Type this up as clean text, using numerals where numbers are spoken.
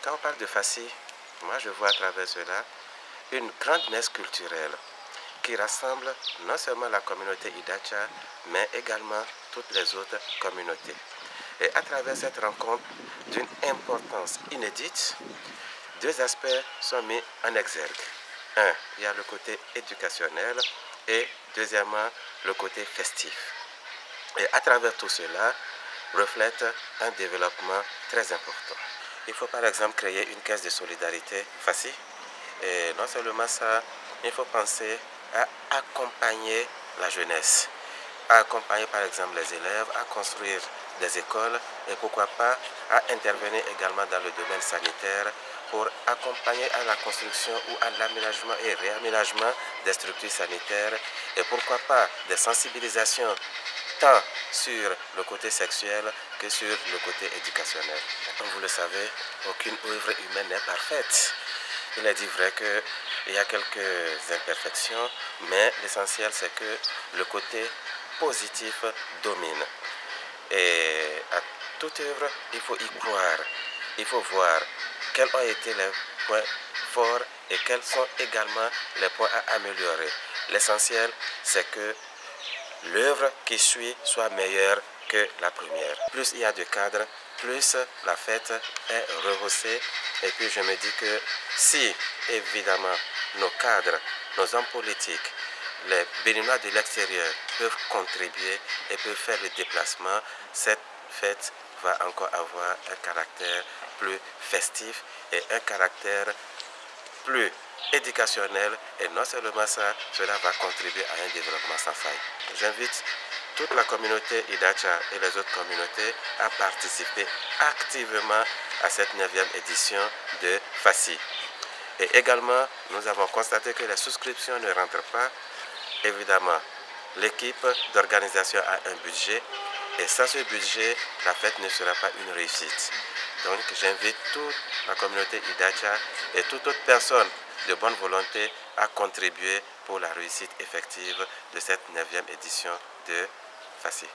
quand on parle de Fassi, moi je vois à travers cela une grande messe culturelle qui rassemble non seulement la communauté Idacha, mais également toutes les autres communautés. Et à travers cette rencontre d'une importance inédite, deux aspects sont mis en exergue. Un, il y a le côté éducationnel et deuxièmement, le côté festif. Et à travers tout cela, reflète un développement très important. Il faut par exemple créer une caisse de solidarité Fassi. Et non seulement ça, il faut penser à accompagner la jeunesse, à accompagner par exemple les élèves, à construire des écoles et pourquoi pas à intervenir également dans le domaine sanitaire pour accompagner à la construction ou à l'aménagement et réaménagement des structures sanitaires et pourquoi pas des sensibilisations tant sur le côté sexuel que sur le côté éducationnel. Comme vous le savez, aucune œuvre humaine n'est parfaite. Il est dit vrai qu'il y a quelques imperfections, mais l'essentiel c'est que le côté positif domine. Et à toute œuvre, il faut y croire. Il faut voir quels ont été les points forts et quels sont également les points à améliorer. L'essentiel, c'est que l'œuvre qui suit soit meilleure que la première. Plus il y a de cadres, plus la fête est rehaussée. Et puis je me dis que si, évidemment, nos cadres, nos hommes politiques, les Béninois de l'extérieur peuvent contribuer et peuvent faire le déplacement, cette fête va encore avoir un caractère plus festif et un caractère plus éducationnel et non seulement ça, cela va contribuer à un développement sans faille. J'invite toute la communauté Idacha et les autres communautés à participer activement à cette 9e édition de Fassi. Et également, nous avons constaté que les souscriptions ne rentrent pas. Évidemment, l'équipe d'organisation a un budget et sans ce budget, la fête ne sera pas une réussite. Donc j'invite toute la communauté Idacha et toute autre personne de bonne volonté à contribuer pour la réussite effective de cette 9e édition de Fassi.